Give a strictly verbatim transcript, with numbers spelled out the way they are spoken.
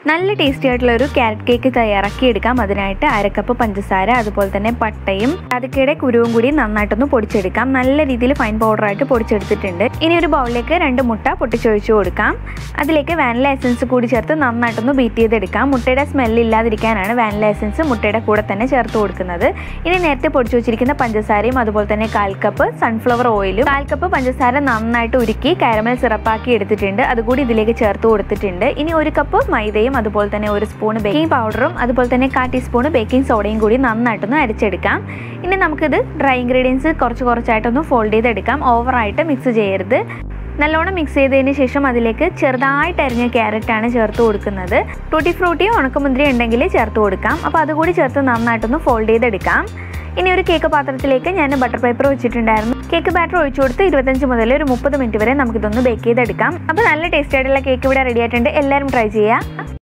നല്ല ടേസ്റ്റി ആയിട്ടുള്ള ഒരു ക്യാരറ്റ് കേക്ക് തയ്യാറാക്കി എടുക്കാം. അതിനായിട്ട് അര കപ്പ് പഞ്ചസാര, അതുപോലെ തന്നെ പട്ടയും അതൊക്കെയുടെ കുരുവും കൂടി നന്നായിട്ടൊന്ന് പൊടിച്ചെടുക്കാം. നല്ല രീതിയിൽ ഫൈൻ പൗഡറായിട്ട് പൊടിച്ചെടുത്തിട്ടുണ്ട്. ഇനി ഒരു ബൗളിലേക്ക് രണ്ട് മുട്ട പൊട്ടിച്ചൊഴിച്ചു കൊടുക്കാം. അതിലേക്ക് വാനില എസൻസ് കൂടി ചേർത്ത് നന്നായിട്ടൊന്ന് ബീറ്റ് ചെയ്തെടുക്കാം. മുട്ടയുടെ സ്മെല്ല് ഇല്ലാതിരിക്കാനാണ് വാനില എസൻസ് മുട്ടയുടെ കൂടെ തന്നെ ചേർത്ത് കൊടുക്കുന്നത്. ഇനി നേരത്തെ പൊടിച്ചു വെച്ചിരിക്കുന്ന പഞ്ചസാരയും അതുപോലെ തന്നെ കാൽ കപ്പ് സൺഫ്ലവർ ഓയിലും കാൽ കപ്പ് പഞ്ചസാര നന്നായിട്ട് ഉരുക്കി കാരമൽ സിറപ്പാക്കി എടുത്തിട്ടുണ്ട്. അതുകൂടി ഇതിലേക്ക് ചേർത്ത് കൊടുത്തിട്ടുണ്ട്. ഇനി ഒരു കപ്പ് മൈദയും അതുപോലെ തന്നെ ഒരു സ്പൂൺ ബേക്കിംഗ് പൗഡറും അതുപോലെ തന്നെ കാ ടീസ്പൂൺ ബേക്കിംഗ് സോഡയും കൂടി നന്നായിട്ടൊന്ന് അരച്ചെടുക്കാം. ഇനി നമുക്കിത് ഡ്രൈ ഇൻഗ്രീഡിയൻസ് കുറച്ച് കുറച്ചായിട്ടൊന്ന് ഫോൾഡ് ചെയ്തെടുക്കാം. ഓവറായിട്ട് മിക്സ് ചെയ്യരുത്. നല്ലോണം മിക്സ് ചെയ്തതിന് ശേഷം അതിലേക്ക് ചെറുതായിട്ട് അരിഞ്ഞ ക്യാരറ്റാണ് ചേർത്ത് കൊടുക്കുന്നത്. ടൂട്ടി ഫ്രൂട്ടിയോ ഉണക്കമുന്തിരിയോ ഉണ്ടെങ്കിൽ ചേർത്ത് കൊടുക്കാം. അപ്പോൾ അതുകൂടി ചേർത്ത് നന്നായിട്ടൊന്ന് ഫോൾഡ് ചെയ്തെടുക്കാം. ഇനി ഒരു കേക്ക് പാത്രത്തിലേക്ക് ഞാൻ ബട്ടർ പേപ്പർ വെച്ചിട്ടുണ്ടായിരുന്നു. കേക്ക് ബാറ്റർ ഒഴിച്ചു കൊടുത്ത് ഇരുപത്തഞ്ച് മുതൽ ഒരു മുപ്പത് മിനിറ്റ് വരെ നമുക്കിതൊന്ന് ബേക്ക് ചെയ്തെടുക്കാം. അപ്പോൾ നല്ല ടേസ്റ്റി ആയിട്ടുള്ള കേക്ക് ഇവിടെ റെഡി ആയിട്ടുണ്ട്. എല്ലാവരും ട്രൈ ചെയ്യുക.